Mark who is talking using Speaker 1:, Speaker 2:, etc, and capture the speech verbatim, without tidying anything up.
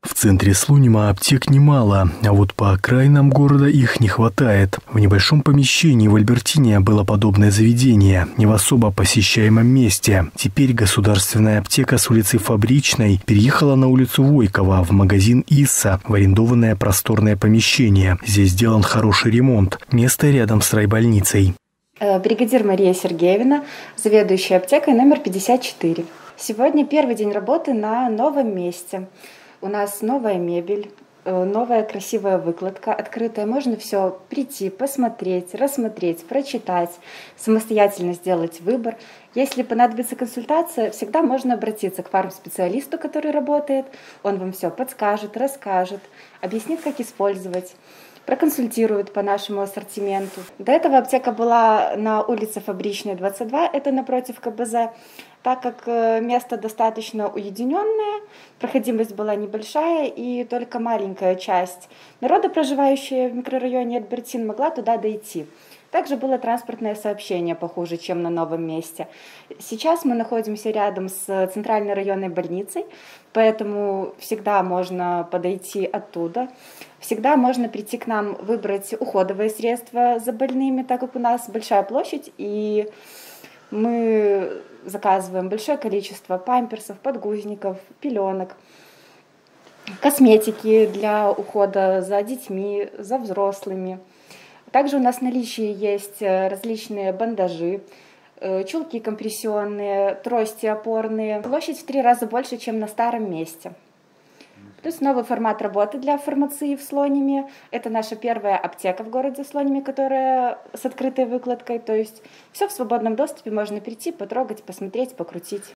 Speaker 1: В центре Слонима аптек немало, а вот по окраинам города их не хватает. В небольшом помещении в Альбертине было подобное заведение, не в особо посещаемом месте. Теперь государственная аптека с улицы Фабричной переехала на улицу Войкова в магазин «Исса» в арендованное просторное помещение. Здесь сделан хороший ремонт. Место рядом с райбольницей.
Speaker 2: Бригадир Мария Сергеевна, заведующая аптекой номер пятьдесят четыре. Сегодня первый день работы на новом месте. У нас новая мебель, новая красивая выкладка открытая. Можно все прийти, посмотреть, рассмотреть, прочитать, самостоятельно сделать выбор. Если понадобится консультация, всегда можно обратиться к фармспециалисту, который работает. Он вам все подскажет, расскажет, объяснит, как использовать, проконсультирует по нашему ассортименту. До этого аптека была на улице Фабричная, двадцать два, это напротив ка бэ зэ. Так как место достаточно уединенное, проходимость была небольшая, и только маленькая часть народа, проживающая в микрорайоне Альбертин, могла туда дойти. Также было транспортное сообщение похуже, чем на новом месте. Сейчас мы находимся рядом с центральной районной больницей, поэтому всегда можно подойти оттуда. Всегда можно прийти к нам, выбрать уходовые средства за больными, так как у нас большая площадь, и мы заказываем большое количество памперсов, подгузников, пеленок, косметики для ухода за детьми, за взрослыми. Также у нас в наличии есть различные бандажи, чулки компрессионные, трости опорные. Площадь в три раза больше, чем на старом месте. Плюс новый формат работы для фармации в Слониме. Это наша первая аптека в городе Слониме, которая с открытой выкладкой. То есть все в свободном доступе, можно прийти, потрогать, посмотреть, покрутить.